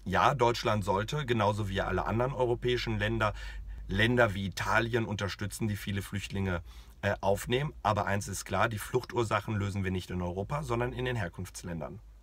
Ja, Deutschland sollte, genauso wie alle anderen europäischen Länder, Länder wie Italien unterstützen, die viele Flüchtlinge aufnehmen. Aber eins ist klar, die Fluchtursachen lösen wir nicht in Europa, sondern in den Herkunftsländern.